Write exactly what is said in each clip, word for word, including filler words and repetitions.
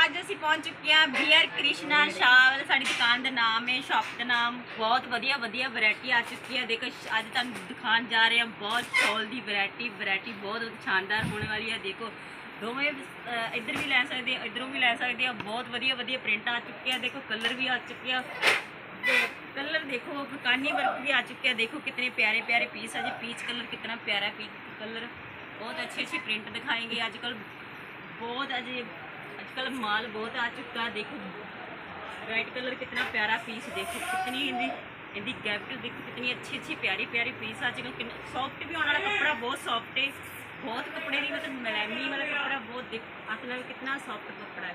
ਅੱਜ ਅਸੀਂ ਪਹੁੰਚ ਚੁੱਕੇ ਹਾਂ ਬੀਆਰ ਕ੍ਰਿਸ਼ਨਾ ਸ਼ਾਲ। ਸਾਡੀ ਦੁਕਾਨ ਦਾ ਨਾਮ ਹੈ, ਸ਼ॉप ਦਾ ਨਾਮ। ਬਹੁਤ ਵਧੀਆ ਵਧੀਆ ਵੈਰਾਈਟੀ ਆ ਚੁੱਕੀ ਹੈ। ਦੇਖੋ ਅੱਜ ਤੁਹਾਨੂੰ ਦਿਖਾਉਣ ਜਾ ਰਹੇ ਹਾਂ ਬਹੁਤ ਸ਼ਾਲ ਦੀ ਵੈਰਾਈਟੀ ਵੈਰਾਈਟੀ ਬਹੁਤ ਸ਼ਾਨਦਾਰ ਹੋने वाली है। देखो दोवें इधर भी लै सकते हो, इधरों भी लै सकते हो। बहुत वधिया वधिया प्रिंट आ चुके हैं। देखो कलर भी आ चुके हैं, कलर देखो मकानी वर्क भी आ चुके हैं। देखो कितने प्यारे प्यारे पीस है जी। पीच कलर कितना प्यारा पीच कलर, बहुत अच्छी अच्छी प्रिंट दिखाएंगे। आजकल बहुत अजय आजकल माल बहुत आ चुका है। देखो रेड कलर कितना प्यारा पीस, देखो कितनी इनकी इनकी कैपिटल देखो कितनी अच्छी अच्छी प्यारी प्यारी पीस। आजकल सॉफ्ट भी होने वाला कपड़ा, बहुत सॉफ्ट है। बहुत कपड़े की मतलब मलैमी वाला कपड़ा, बहुत मतलब कितना सॉफ्ट कपड़ा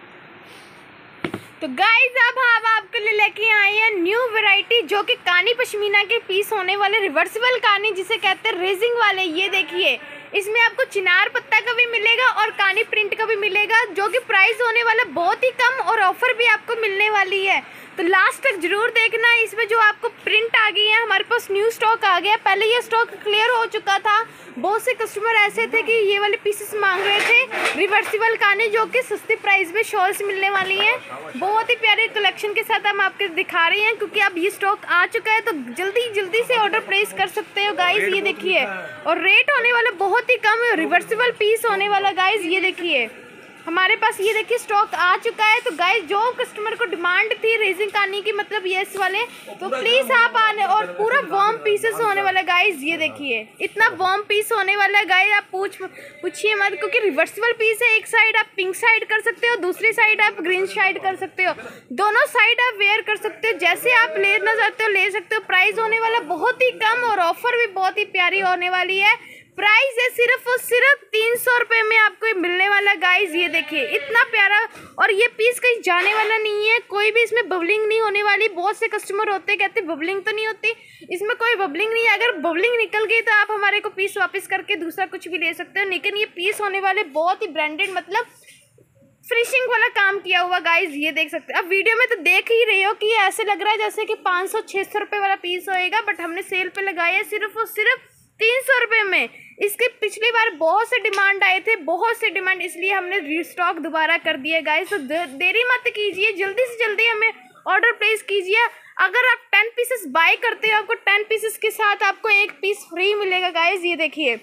है। तो गाइज अब हम आपके लिए लेके आए हैं न्यू वैरायटी जो कि कानी पश्मीना के पीस होने वाले, रिवर्सिबल कानी जिसे कहते हैं रेजिंग वाले। ये देखिए इसमें आपको चिनार पत्ता का भी मिलेगा और कानी प्रिंट का भी मिलेगा, जो कि प्राइस होने वाला बहुत ही कम और ऑफर भी आपको मिलने वाली है। तो लास्ट तक जरूर देखना। इसमें जो आपको प्रिंट आ गई है, हमारे पास न्यू स्टॉक आ गया। पहले ये स्टॉक क्लियर हो चुका था। बहुत से कस्टमर ऐसे थे कि ये वाले पीसेस मांग रहे थे रिवर्सिबल कानी, जो कि सस्ती प्राइस में शॉल्स मिलने वाली हैं। बहुत ही प्यारे कलेक्शन के साथ हम आपको दिखा रहे हैं, क्योंकि अब ये स्टॉक आ चुका है। तो जल्दी जल्दी से ऑर्डर प्लेस कर सकते हो गाइज। ये देखिए, और रेट होने वाला बहुत ही कम है, रिवर्सिबल पीस होने वाला गाइज। ये देखिए हमारे पास ये देखिए स्टॉक आ चुका है। तो गाइज जो कस्टमर को डिमांड थी रेजिंग कानी की, मतलब यस वाले, तो प्लीज आप आने। और पूरा वार्म पीसेस होने वाला गाइज। ये देखिए इतना वार्म पीस होने वाला है गाइज। आप पूछ पूछिए मत, क्योंकि रिवर्सिबल पीस है। एक साइड आप पिंक साइड कर सकते हो, दूसरी साइड आप ग्रीन साइड कर सकते हो। दोनों साइड आप वेयर कर सकते हो, जैसे आप लेना चाहते हो ले सकते हो। प्राइस होने वाला बहुत ही कम और ऑफर भी बहुत ही प्यारी होने वाली है। प्राइस है सिर्फ और सिर्फ तीन सौ रुपये में आपको मिलने वाला गाइज। ये देखिए इतना प्यारा, और ये पीस कहीं जाने वाला नहीं है। कोई भी इसमें बबलिंग नहीं होने वाली। बहुत से कस्टमर होते कहते बबलिंग तो नहीं होती, इसमें कोई बबलिंग नहीं है। अगर बबलिंग निकल गई तो आप हमारे को पीस वापस करके दूसरा कुछ भी ले सकते हो। लेकिन ये पीस होने वाले बहुत ही ब्रांडेड, मतलब फिनिशिंग वाला काम किया हुआ गाइज। ये देख सकते हो। अब वीडियो में तो देख ही रहे हो कि ऐसे लग रहा है जैसे कि पाँच सौ छः सौ रुपये वाला पीस होएगा, बट हमने सेल पे लगाया है सिर्फ और सिर्फ तीन सौ रुपये में। इसके पिछली बार बहुत से डिमांड आए थे, बहुत से डिमांड, इसलिए हमने रीस्टॉक दोबारा कर दिया गाइस। तो देरी मत कीजिए, जल्दी से जल्दी हमें ऑर्डर प्लेस कीजिए। अगर आप टेन पीसेस बाय करते हो, आपको टेन पीसेस के साथ आपको एक पीस फ्री मिलेगा गाइस। ये देखिए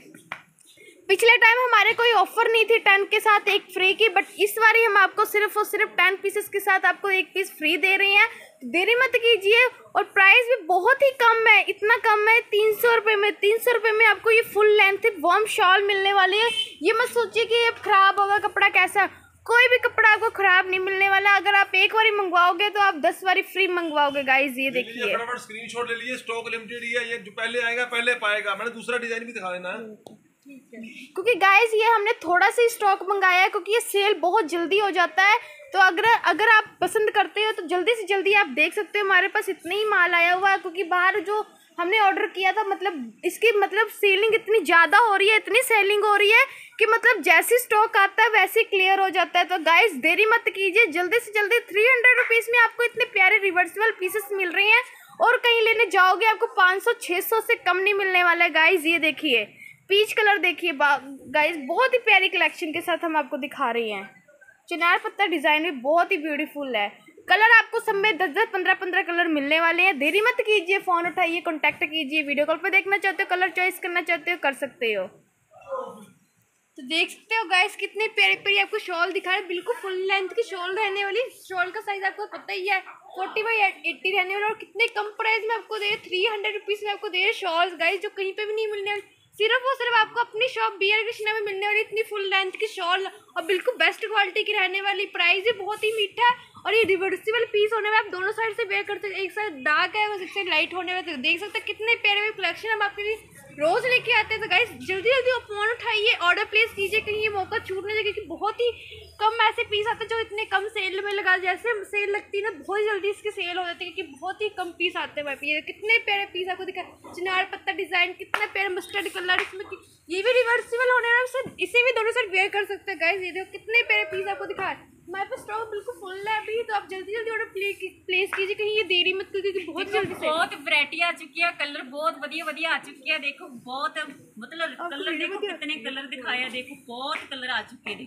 पिछले टाइम हमारे कोई ऑफर नहीं थी टेन के साथ एक फ्री की, बट इस बार ही हम आपको सिर्फ और सिर्फ टेन पीसेस के साथ आपको एक पीस फ्री दे रहे हैं। देरी मत कीजिए, और प्राइस भी बहुत ही कम है। इतना कम है, तीन सौ रुपये में तीन सौ रुपये में आपको ये फुल लेंथ वार्म शॉल मिलने वाली है। ये मत सोचिए कि ये खराब होगा कपड़ा, कैसा, कोई भी कपड़ा आपको खराब नहीं मिलने वाला। अगर आप एक बारी मंगवाओगे तो आप दस बारी फ्री मंगवाओगे गाइज। ये देखिए फटाफट स्क्रीनशॉट ले लीजिए, स्टॉक लिमिटेड ही है। ये जो पहले आएगा पहले पाएगा। मैंने दूसरा डिजाइन भी दिखा देना है, क्योंकि गाइज ये हमने थोड़ा सा स्टॉक मंगाया है, क्योंकि ये सेल बहुत जल्दी हो जाता है। तो अगर अगर आप पसंद करते हो तो जल्दी से जल्दी आप देख सकते हो। हमारे पास इतना ही माल आया हुआ है, क्योंकि बाहर जो हमने ऑर्डर किया था, मतलब इसकी मतलब सेलिंग इतनी ज़्यादा हो रही है, इतनी सेलिंग हो रही है कि मतलब जैसे स्टॉक आता है वैसे क्लियर हो जाता है। तो गाइस देरी मत कीजिए, जल्दी से जल्दी। थ्री हंड्रेड रुपीज़ में आपको इतने प्यारे रिवर्सिबल पीसेस मिल रहे हैं, और कहीं लेने जाओगे आपको पाँच सौ छः सौ से कम नहीं मिलने वाला है गाइस। ये देखिए पीच कलर देखिए गाइस, बहुत ही प्यारी कलेक्शन के साथ हम आपको दिखा रही हैं। चिनार पत्ता डिज़ाइन भी बहुत ही ब्यूटीफुल है। कलर आपको सब में दस दस पंद्रह पंद्रह कलर मिलने वाले हैं। देरी मत कीजिए, फ़ोन उठाइए, कॉन्टैक्ट कीजिए। वीडियो कॉल पे देखना चाहते हो, कलर चॉइस करना चाहते हो, कर सकते हो। तो देख सकते हो गाइस कितनी प्यारी प्यारी आपको शॉल दिखा रहे हैं। बिल्कुल फुल लेंथ की शॉल रहने वाली। शॉल का साइज आपको पता ही है, फोर्टी बाई एट्टी रहने वाला, और कितने कम प्राइस में आपको दे रहे, थ्री हंड्रेड रुपीज़ में आपको दे रहे शॉल्स गाइस, जो कहीं पे भी नहीं मिलने वाली। सिर्फ और सिर्फ आपको अपनी शॉप बीआर कृष्णा में मिलने वाली इतनी फुल लेंथ की शॉल, और बिल्कुल बेस्ट क्वालिटी की रहने वाली। प्राइस भी बहुत ही मीठा है, और ये रिवर्सिबल पीस होने में आप दोनों साइड से वेयर करते हैं। एक साइड डार्क है और एक साइड लाइट होने में। तो देख सकते हैं कितने प्यारे प्यारे कलेक्शन हम आपके लिए रोज लेके आते हैं। तो गाइस जल्दी जल्दी आप फोन उठाइए, ऑर्डर प्लेस कीजिए, कहीं ये मौका छूट नहीं जाए, क्योंकि बहुत ही कम ऐसे पीस आते हैं जो इतने कम सेल में लगा, जैसे सेल लगती है ना बहुत जल्दी इसके सेल हो जाती है, क्योंकि बहुत ही कम पीस आते हैं भाई। ये कितने प्यारे पीस आपको दिखा, चिनार पत्ता डिजाइन, कितना प्यारा मस्टर्ड कलर, इसमें ये भी रिवर्सिबल होने में, इसे भी दोनों साइड वेयर कर सकते हैं गाइस। ये देखो कितने प्यारे पीस आपको दिखा। हमारे पास स्टॉक बिल्कुल फुल है अभी, तो आप जल्दी जल्दी ऑर्डर प्लेस कीजिए, कहीं ये देरी मत कीजिए, क्योंकि बहुत जल्दी से बहुत वैरायटी आ चुकी है। कलर बहुत वधिया वधिया आ चुके हैं। देखो बहुत मतलब कलर देखो कितने कलर दिखाया, देखो बहुत कलर आ चुके हैं। देखो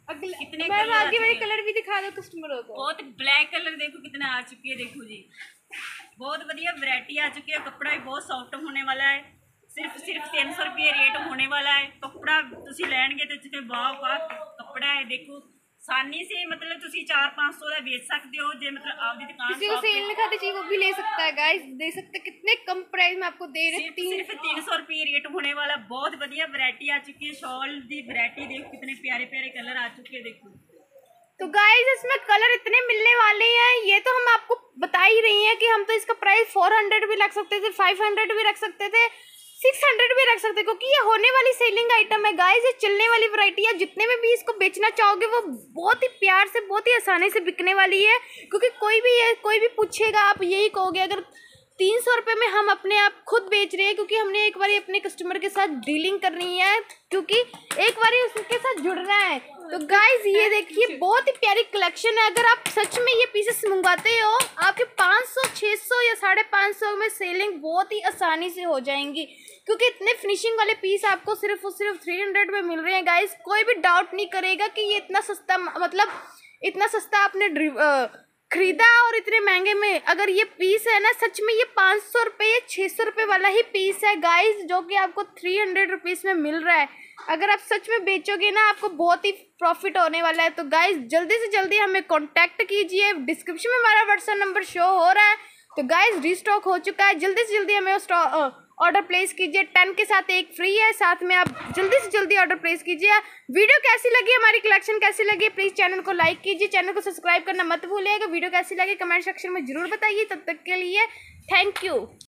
अगले कितने मैम कलर आ आगे वाले चुके हैं। कलर भी दिखा दो कस्टमरों को। बहुत ब्लैक कलर देखो कितना आ चुकी है, देखो जी बहुत बढ़िया वैरायटी आ चुकी है। कपड़ा भी बहुत सॉफ्ट होने वाला है। सिर्फ सिर्फ तीन सौ रुपये रेट होने वाला है। कपड़ा तुसी लैणगे तो जिथे वाह वाह कपड़ा है। देखो आसानी से मतलब तुसी चार पाँच सौ का बेच सकते हो जे मतलब आपकी दुकान किसी को शॉप पे सेल में खाते चाहिए वो भी ले सकता है गाइस, देख सकते हैं कितने कम प्राइस में आपको दे रहे हैं। सिर्फ तीन सिर्फ तीन सौ रुपये रेट होने वाला। बहुत बढ़िया वैरायटी आ चुकी है। शॉल की वैरायटी देखो कितने प्यारे प्यारे कलर आ चुके हैं। देखो तो गाइस इसमें कलर इतने मिलने वाले हैं, ये तो हम आपको बता ही रही हैं कि हम तो इसका प्राइस फोर हंड्रेड भी रख सकते थे, फाइव हंड्रेड भी रख सकते थे, सिक्स हंड्रेड भी रख सकते, क्योंकि ये होने वाली सेलिंग आइटम है गाइस। ये चलने वाली वैरायटी है। जितने में भी इसको बेचना चाहोगे वो बहुत ही प्यार से बहुत ही आसानी से बिकने वाली है, क्योंकि कोई भी ये कोई भी पूछेगा आप यही कहोगे अगर तीन सौ रुपये में हम अपने आप खुद बेच रहे हैं, क्योंकि हमने एक बार अपने कस्टमर के साथ डीलिंग करनी है, क्योंकि एक बार उसके साथ जुड़ना है। तो गाइज ये देखिए बहुत ही प्यारी कलेक्शन है। अगर आप सच में ये पीसेस मंगवाते हो आपके पाँच सौ छह सौ या साढ़े पाँच सौ में सेलिंग बहुत ही आसानी से हो जाएंगी, क्योंकि इतने फिनिशिंग वाले पीस आपको सिर्फ और सिर्फ थ्री हंड्रेड में मिल रहे हैं गाइज। कोई भी डाउट नहीं करेगा कि ये इतना सस्ता, मतलब इतना सस्ता आपने खरीदा और इतने महंगे में। अगर ये पीस है ना सच में ये पाँच सौ रुपये या छः सौ रुपये वाला ही पीस है गाइस, जो कि आपको थ्री हंड्रेड रुपीज़ में मिल रहा है। अगर आप सच में बेचोगे ना आपको बहुत ही प्रॉफिट होने वाला है। तो गाइस जल्दी से जल्दी हमें कांटेक्ट कीजिए। डिस्क्रिप्शन में हमारा व्हाट्सएप नंबर शो हो रहा है। तो गाइस रीस्टॉक हो चुका है, जल्दी से जल्दी हमें ऑर्डर प्लेस कीजिए। टेन के साथ एक फ्री है, साथ में आप जल्दी से जल्दी ऑर्डर प्लेस कीजिए। वीडियो कैसी लगी, हमारी कलेक्शन कैसी लगी, प्लीज़ चैनल को लाइक कीजिए, चैनल को सब्सक्राइब करना मत भूलिएगा। वीडियो कैसी लगी कमेंट सेक्शन में जरूर बताइए। तब तक के लिए थैंक यू।